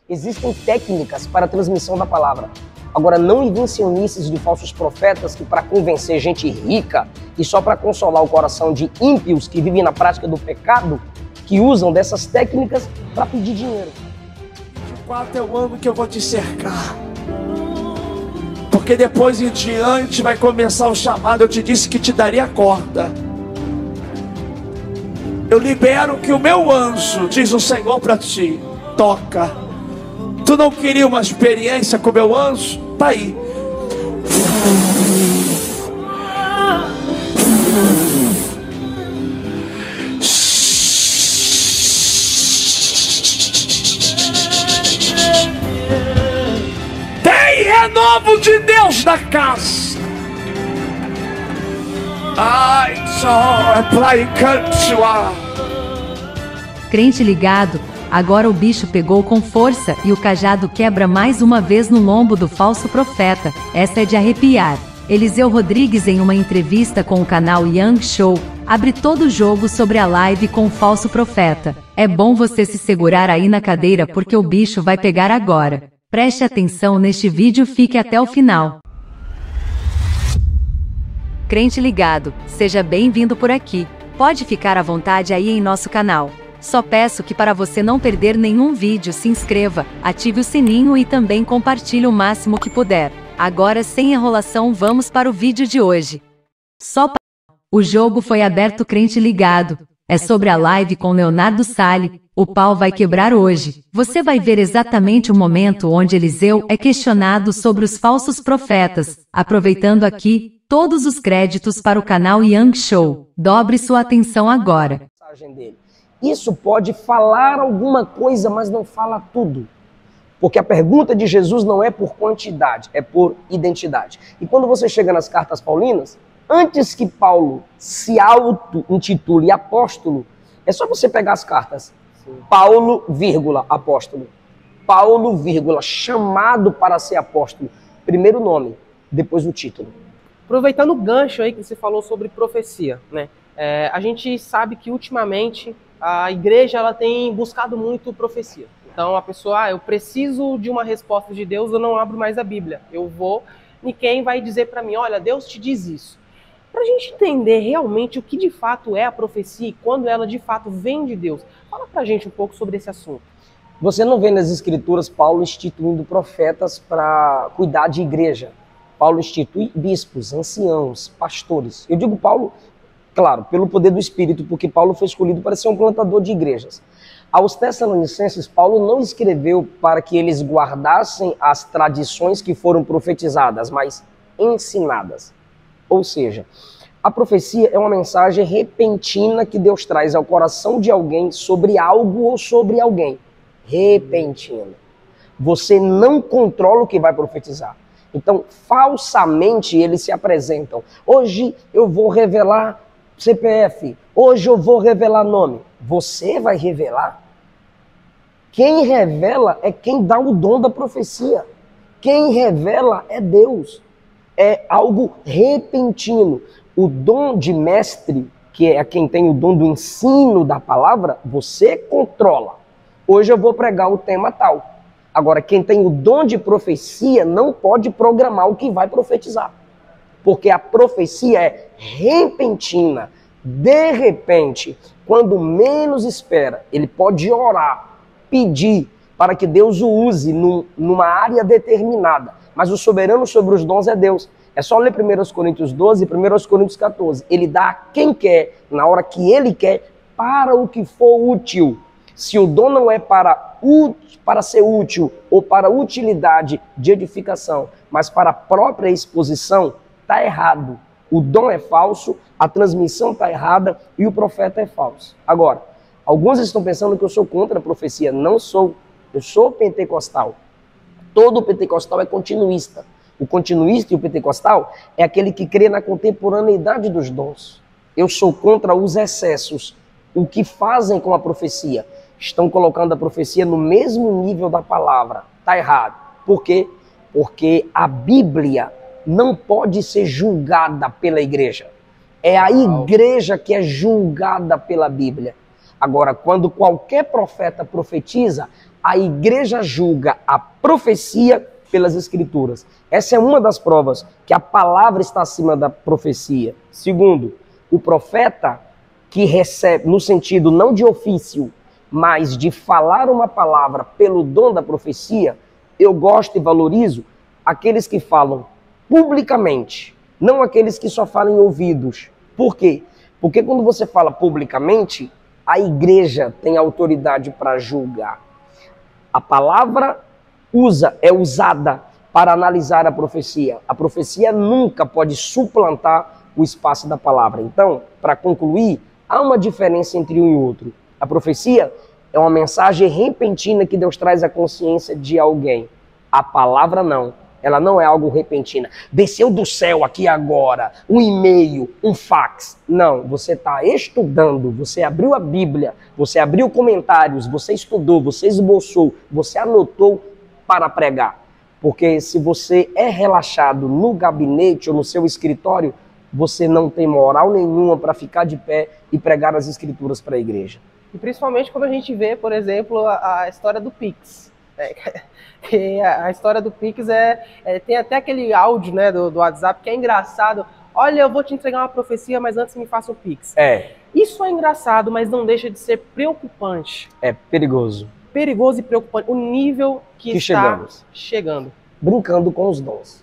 Existem técnicas para a transmissão da palavra. Agora, não invencionices de falsos profetas que para convencer gente rica e só para consolar o coração de ímpios que vivem na prática do pecado, que usam dessas técnicas para pedir dinheiro. 24 é o ano que eu vou te cercar. Porque depois em diante vai começar o chamado. Eu te disse que te daria corda. Eu libero que o meu anjo, diz o Senhor para ti, toca. Tu não queria uma experiência com o meu anjo? Tá aí. Tem renovo de Deus na casa. Ai, só é pra encantar. Crente ligado, agora o bicho pegou com força e o cajado quebra mais uma vez no lombo do falso profeta. Essa é de arrepiar. Eliseu Rodrigues, em uma entrevista com o canal Young Show, abre todo o jogo sobre a live com o falso profeta. É bom você se segurar aí na cadeira porque o bicho vai pegar agora. Preste atenção neste vídeo, fique até o final. Crente ligado, seja bem-vindo por aqui. Pode ficar à vontade aí em nosso canal. Só peço que para você não perder nenhum vídeo, se inscreva, ative o sininho e também compartilhe o máximo que puder. Agora, sem enrolação, vamos para o vídeo de hoje. O jogo foi aberto, crente ligado. É sobre a live com Leonardo Sale. O pau vai quebrar hoje. Você vai ver exatamente o momento onde Eliseu é questionado sobre os falsos profetas. Aproveitando aqui, todos os créditos para o canal Young Show. Dobre sua atenção agora. Isso pode falar alguma coisa, mas não fala tudo. Porque a pergunta de Jesus não é por quantidade, é por identidade. E quando você chega nas cartas paulinas, antes que Paulo se auto-intitule apóstolo, é só você pegar as cartas. Paulo, vírgula, apóstolo. Paulo, vírgula, chamado para ser apóstolo. Primeiro nome, depois o título. Aproveitando o gancho aí que você falou sobre profecia, né? A gente sabe que ultimamente a igreja ela tem buscado muito profecia. Então a pessoa, eu preciso de uma resposta de Deus, eu não abro mais a Bíblia. Eu vou em quem vai dizer para mim, olha, Deus te diz isso. Para a gente entender realmente o que de fato é a profecia e quando ela de fato vem de Deus. Fala pra gente um pouco sobre esse assunto. Você não vê nas escrituras Paulo instituindo profetas para cuidar de igreja. Paulo institui bispos, anciãos, pastores. Eu digo Paulo, claro, pelo poder do Espírito, porque Paulo foi escolhido para ser um plantador de igrejas. Aos Tessalonicenses, Paulo não escreveu para que eles guardassem as tradições que foram profetizadas, mas ensinadas. Ou seja, a profecia é uma mensagem repentina que Deus traz ao coração de alguém sobre algo ou sobre alguém. Repentina. Você não controla o que vai profetizar. Então, falsamente, eles se apresentam. Hoje eu vou revelar CPF. Hoje eu vou revelar nome. Você vai revelar? Quem revela é quem dá o dom da profecia. Quem revela é Deus. É algo repentino. O dom de mestre, que é quem tem o dom do ensino da palavra, você controla. Hoje eu vou pregar o tema tal. Agora, quem tem o dom de profecia não pode programar o que vai profetizar. Porque a profecia é repentina. De repente, quando menos espera, ele pode orar, pedir para que Deus o use numa área determinada. Mas o soberano sobre os dons é Deus. É só ler 1 Coríntios 12 e 1 Coríntios 14. Ele dá a quem quer, na hora que ele quer, para o que for útil. Se o dom não é para ser útil ou para utilidade de edificação, mas para a própria exposição, está errado. O dom é falso, a transmissão está errada e o profeta é falso. Agora, alguns estão pensando que eu sou contra a profecia. Não sou. Eu sou pentecostal. Todo pentecostal é continuista. O continuista e o pentecostal é aquele que crê na contemporaneidade dos dons. Eu sou contra os excessos. O que fazem com a profecia? Estão colocando a profecia no mesmo nível da palavra. Está errado. Por quê? Porque a Bíblia não pode ser julgada pela igreja. É a igreja que é julgada pela Bíblia. Agora, quando qualquer profeta profetiza, A igreja julga a profecia pelas escrituras. Essa é uma das provas que a palavra está acima da profecia. Segundo, o profeta que recebe, no sentido não de ofício, mas de falar uma palavra pelo dom da profecia, eu gosto e valorizo aqueles que falam publicamente, não aqueles que só falam em ouvidos. Por quê? Porque quando você fala publicamente, a igreja tem autoridade para julgar. A palavra é usada para analisar a profecia. A profecia nunca pode suplantar o espaço da palavra. Então, para concluir, há uma diferença entre um e outro. A profecia é uma mensagem repentina que Deus traz à consciência de alguém. A palavra não. Ela não é algo repentino. Desceu do céu aqui agora, um e-mail, um fax. Não, você está estudando, você abriu a Bíblia, você abriu comentários, você estudou, você esboçou, você anotou para pregar. Porque se você é relaxado no gabinete ou no seu escritório, você não tem moral nenhuma para ficar de pé e pregar as escrituras para a igreja. E principalmente quando a gente vê, por exemplo, a história do Pix. A história do Pix tem até aquele áudio, né, do WhatsApp que é engraçado. Olha, eu vou te entregar uma profecia, mas antes me faça o Pix. Isso é engraçado, mas não deixa de ser preocupante. É perigoso. Perigoso e preocupante. O nível que está chegando. Brincando com os dons.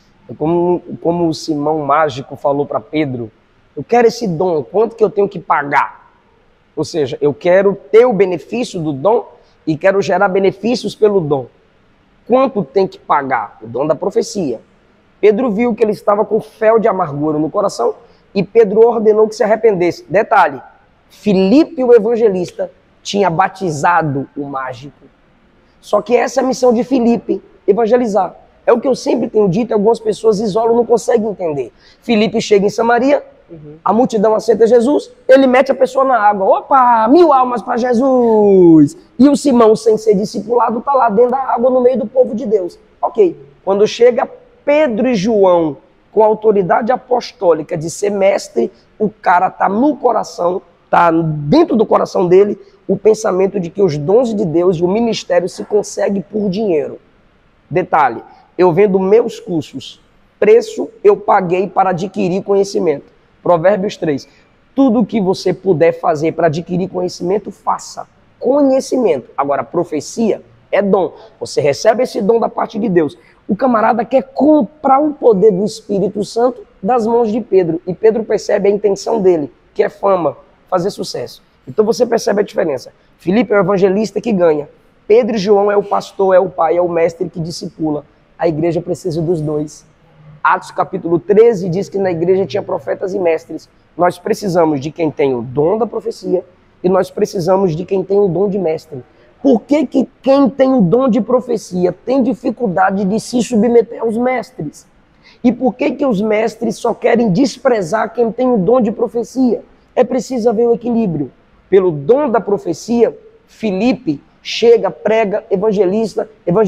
Como o Simão Mágico falou para Pedro, eu quero esse dom, quanto que eu tenho que pagar? Ou seja, eu quero ter o benefício do dom e quero gerar benefícios pelo dom. Quanto tem que pagar? O dom da profecia. Pedro viu que ele estava com fel de amargura no coração e Pedro ordenou que se arrependesse. Detalhe, Filipe, o evangelista, tinha batizado o mágico. Só que essa é a missão de Filipe, evangelizar. É o que eu sempre tenho dito e algumas pessoas isolam, não conseguem entender. Filipe chega em Samaria, a multidão aceita Jesus, ele mete a pessoa na água. Opa, 1000 almas para Jesus! E o Simão, sem ser discipulado, está lá dentro da água no meio do povo de Deus. Ok, quando chega Pedro e João, com a autoridade apostólica de ser mestre, o cara está no coração, está dentro do coração dele, o pensamento de que os dons de Deus e o ministério se consegue por dinheiro. Detalhe, eu vendo meus cursos, preço eu paguei para adquirir conhecimento. Provérbios 3, tudo que você puder fazer para adquirir conhecimento, faça. Conhecimento. Agora, profecia é dom. Você recebe esse dom da parte de Deus. O camarada quer comprar o poder do Espírito Santo das mãos de Pedro. E Pedro percebe a intenção dele, que é fama, fazer sucesso. Então você percebe a diferença. Filipe é o evangelista que ganha. Pedro e João é o pastor, é o pai, é o mestre que discipula. A igreja precisa dos dois. Atos capítulo 13 diz que na igreja tinha profetas e mestres. Nós precisamos de quem tem o dom da profecia e nós precisamos de quem tem o dom de mestre. Por que quem tem o dom de profecia tem dificuldade de se submeter aos mestres? E por que os mestres só querem desprezar quem tem o dom de profecia? É preciso haver o equilíbrio. Pelo dom da profecia, Filipe chega, prega, evangeliza,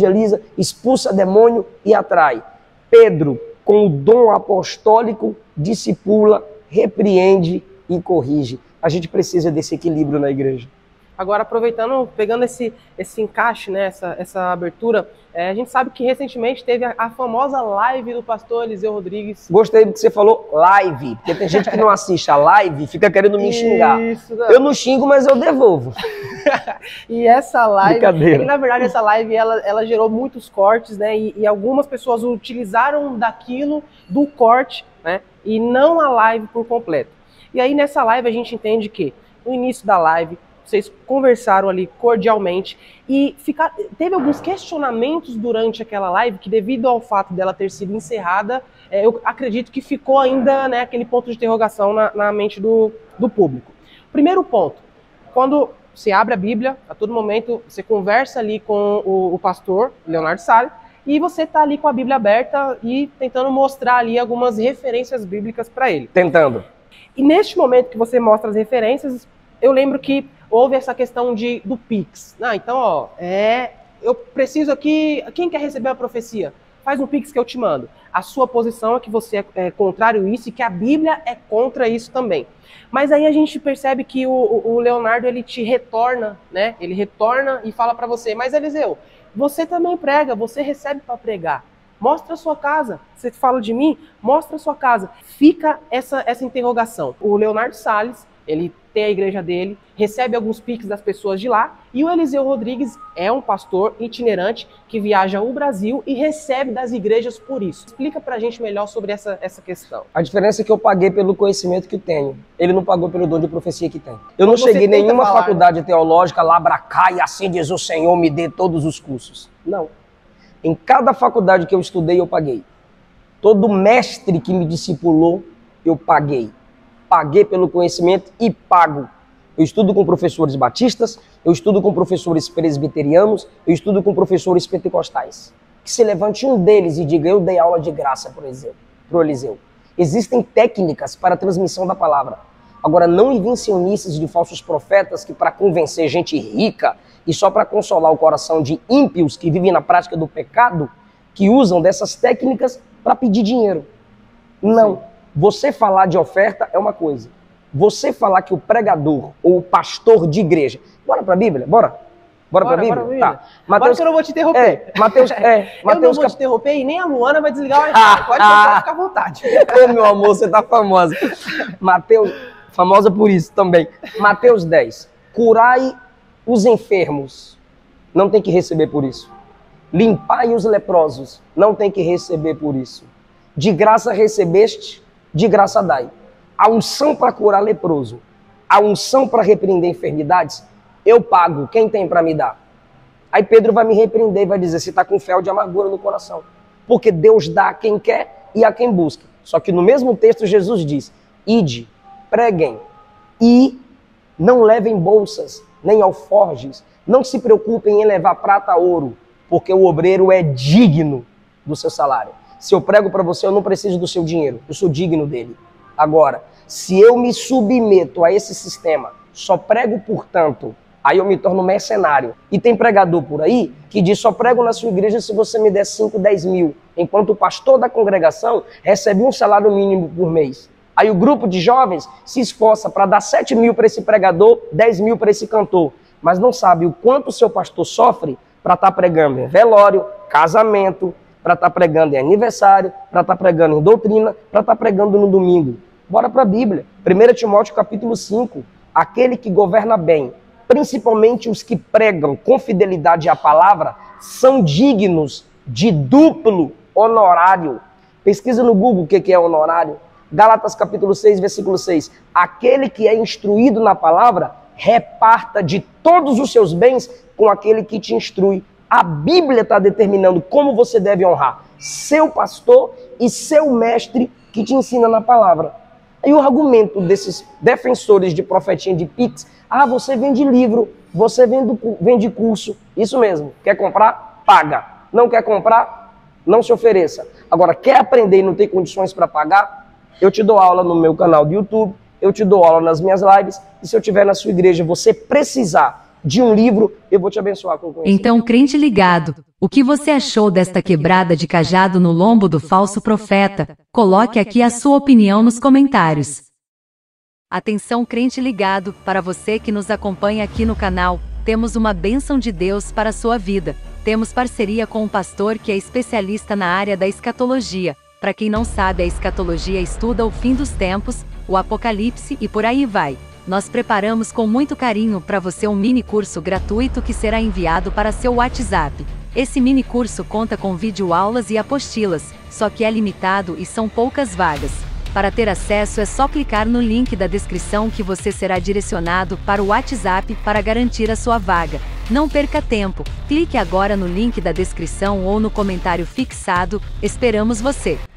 expulsa demônio e atrai. Pedro, com o dom apostólico, discipula, repreende e corrige. A gente precisa desse equilíbrio na igreja. Agora, aproveitando, pegando esse encaixe, né, essa abertura, a gente sabe que recentemente teve a famosa live do pastor Eliseu Rodrigues. Gostei do que você falou, live, porque tem gente que não assiste a live e fica querendo me xingar. Eu não xingo, mas eu devolvo. E essa live, que, na verdade essa live ela gerou muitos cortes, né, e algumas pessoas utilizaram daquilo, do corte, né, e não a live por completo. E aí nessa live a gente entende que no início da live, vocês conversaram ali cordialmente e teve alguns questionamentos durante aquela live que, devido ao fato dela ter sido encerrada, eu acredito que ficou ainda, né, aquele ponto de interrogação na mente do público. Primeiro ponto, quando você abre a Bíblia, a todo momento você conversa ali com o pastor Leonardo Salles e você está ali com a Bíblia aberta e tentando mostrar ali algumas referências bíblicas para ele. Tentando. E neste momento que você mostra as referências, eu lembro que houve essa questão do Pix. Então, eu preciso aqui... Quem quer receber a profecia? faz um Pix que eu te mando. A sua posição é que você é contrário a isso e que a Bíblia é contra isso também. Mas aí a gente percebe que o Leonardo, ele te retorna, né? Ele retorna e fala para você, mas Eliseu, você também prega, você recebe para pregar. Mostra a sua casa. Você fala de mim? Mostra a sua casa. Fica essa interrogação. O Leonardo Salles, ele tem a igreja dele, recebe alguns piques das pessoas de lá, e o Eliseu Rodrigues é um pastor itinerante que viaja o Brasil e recebe das igrejas por isso. Explica pra gente melhor sobre essa questão. A diferença é que eu paguei pelo conhecimento que tenho. Ele não pagou pelo dom de profecia que tem. Eu não cheguei em nenhuma faculdade teológica, lá pra cá, e assim diz o Senhor, me dê todos os cursos. Não. Em cada faculdade que eu estudei, eu paguei. Todo mestre que me discipulou, eu paguei. Paguei pelo conhecimento e pago. Eu estudo com professores batistas, eu estudo com professores presbiterianos, eu estudo com professores pentecostais. Que se levante um deles e diga, eu dei aula de graça para o Eliseu. Existem técnicas para a transmissão da palavra. Agora, não invencionices de falsos profetas que para convencer gente rica e só para consolar o coração de ímpios que vivem na prática do pecado, que usam dessas técnicas para pedir dinheiro. Não. Sim. Você falar de oferta é uma coisa. Você falar que o pregador ou o pastor de igreja... Bora para a Bíblia? Bora? Bora para a Bíblia? Tá. Mateus, eu não vou te interromper. Mateus, eu não vou te interromper e nem a Luana vai desligar o Wi-Fi. Pode ficar à vontade. Ô, meu amor, você tá famosa. Mateus, famosa por isso também. Mateus 10. Curai os enfermos. Não tem que receber por isso. Limpai os leprosos. Não tem que receber por isso. De graça recebeste, de graça dai. A unção para curar leproso, a unção para repreender enfermidades, eu pago. Quem tem para me dar? Aí Pedro vai me repreender e vai dizer, você está com fel de amargura no coração. Porque Deus dá a quem quer e a quem busca. Só que no mesmo texto Jesus diz, ide, preguem e não levem bolsas, nem alforjes. Não se preocupem em levar prata, ouro, porque o obreiro é digno do seu salário. Se eu prego para você, eu não preciso do seu dinheiro, eu sou digno dele. Agora, se eu me submeto a esse sistema, só prego portanto, aí eu me torno mercenário. E tem pregador por aí que diz, só prego na sua igreja se você me der 5, 10 mil, enquanto o pastor da congregação recebe um salário mínimo por mês. Aí o grupo de jovens se esforça para dar 7 mil para esse pregador, 10 mil para esse cantor, mas não sabe o quanto o seu pastor sofre para estar pregando em velório, casamento, para estar pregando em aniversário, para estar pregando em doutrina, para estar pregando no domingo. Bora para a Bíblia. 1 Timóteo capítulo 5. Aquele que governa bem, principalmente os que pregam com fidelidade à palavra, são dignos de duplo honorário. Pesquisa no Google o que é honorário. Gálatas capítulo 6, versículo 6. Aquele que é instruído na palavra, reparta de todos os seus bens com aquele que te instrui. A Bíblia está determinando como você deve honrar seu pastor e seu mestre que te ensina na palavra. Aí o argumento desses defensores de profetinha de Pix, você vende livro, você vende curso, isso mesmo, quer comprar? Paga. Não quer comprar? Não se ofereça. Agora, quer aprender e não tem condições para pagar? Eu te dou aula no meu canal do YouTube, eu te dou aula nas minhas lives, e se eu estiver na sua igreja, você precisar de um livro, eu vou te abençoar com conhecimento. Então, crente ligado, o que você achou desta quebrada de cajado no lombo do falso profeta? Coloque aqui a sua opinião nos comentários. Atenção, crente ligado, para você que nos acompanha aqui no canal, temos uma bênção de Deus para a sua vida. Temos parceria com um pastor que é especialista na área da escatologia. Para quem não sabe, a escatologia estuda o fim dos tempos, o apocalipse e por aí vai. Nós preparamos com muito carinho para você um mini curso gratuito que será enviado para seu WhatsApp. Esse mini curso conta com videoaulas e apostilas, só que é limitado e são poucas vagas. Para ter acesso é só clicar no link da descrição que você será direcionado para o WhatsApp para garantir a sua vaga. Não perca tempo, clique agora no link da descrição ou no comentário fixado, esperamos você!